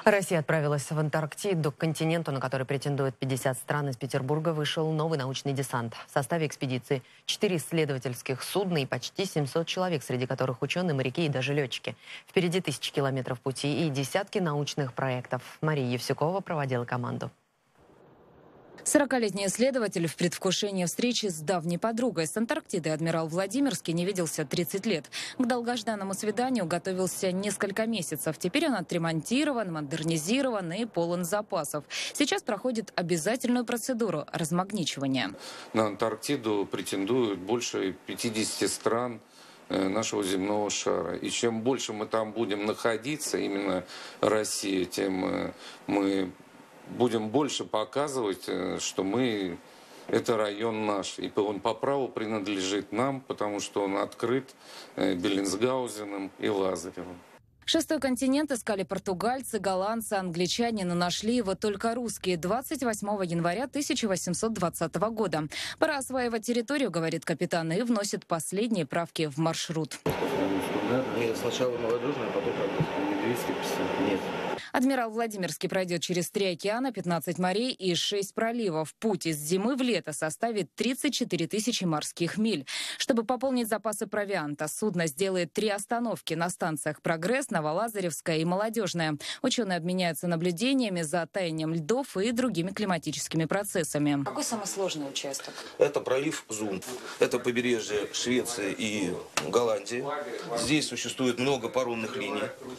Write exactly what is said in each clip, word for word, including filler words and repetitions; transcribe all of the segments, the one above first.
Россия отправилась в Антарктиду, к континенту, на который претендуют пятьдесят стран. Из Петербурга вышел новый научный десант. В составе экспедиции четыре исследовательских судна и почти семьсот человек, среди которых ученые, моряки и даже летчики. Впереди тысячи километров пути и десятки научных проектов. Мария Евсюкова проводила команду. сорокалетний исследователь в предвкушении встречи с давней подругой. С Антарктиды адмирал Владимирский не виделся тридцать лет. К долгожданному свиданию готовился несколько месяцев. Теперь он отремонтирован, модернизирован и полон запасов. Сейчас проходит обязательную процедуру размагничивания. На Антарктиду претендуют больше пятидесяти стран нашего земного шара. И чем больше мы там будем находиться, именно Россия, тем мы будем больше показывать, что мы, это район наш. И он по праву принадлежит нам, потому что он открыт Беллинсгаузеном и Лазаревым. Шестой континент искали португальцы, голландцы, англичане, но нашли его только русские двадцать восьмого января тысяча восемьсот двадцатого года. Пора осваивать территорию, говорит капитан, и вносит последние правки в маршрут. Нет, сначала молодежная, потом двести пятьдесят. Нет. Адмирал Владимирский пройдет через три океана, пятнадцать морей и шесть проливов. Путь из зимы в лето составит тридцать четыре тысячи морских миль. Чтобы пополнить запасы провианта, судно сделает три остановки на станциях «Прогресс», «Новолазаревская» и «Молодежная». Ученые обменяются наблюдениями за таянием льдов и другими климатическими процессами. Какой самый сложный участок? Это пролив Зунд. Это побережье Швеции и Голландии. Здесь существует много паромных линий.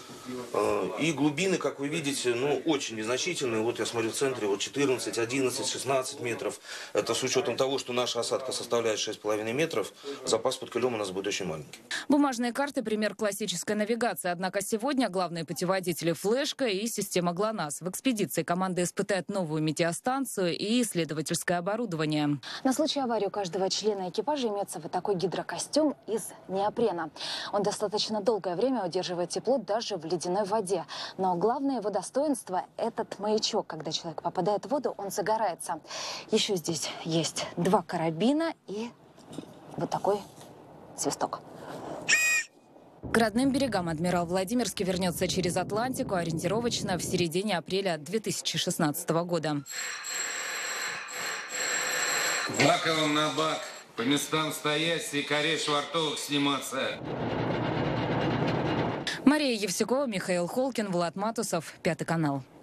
И глубины, как вы видите, ну, очень незначительные. Вот я смотрю в центре, вот четырнадцать, одиннадцать, шестнадцать метров. Это с учетом того, что наша осадка составляет шесть с половиной метров, запас под килем у нас будет очень маленький. Бумажные карты – пример классической навигации. Однако сегодня главные путеводители – флешка и система ГЛОНАСС. В экспедиции команда испытает новую метеостанцию и исследовательское оборудование. На случай аварии у каждого члена экипажа имеется вот такой гидрокостюм из неопрена. Он достаточно долгое время удерживает тепло даже в ледяной воде. Но главное его достоинство – этот маячок. Когда человек попадает в воду, он загорается. Еще здесь есть два карабина и вот такой свисток. К родным берегам адмирал Владимирский вернется через Атлантику ориентировочно в середине апреля две тысячи шестнадцатого года. Баковым на бак, по местам стоять, с якорей швартовок сниматься. Мария Евсюкова, Михаил Холкин, Влад Матусов, Пятый канал.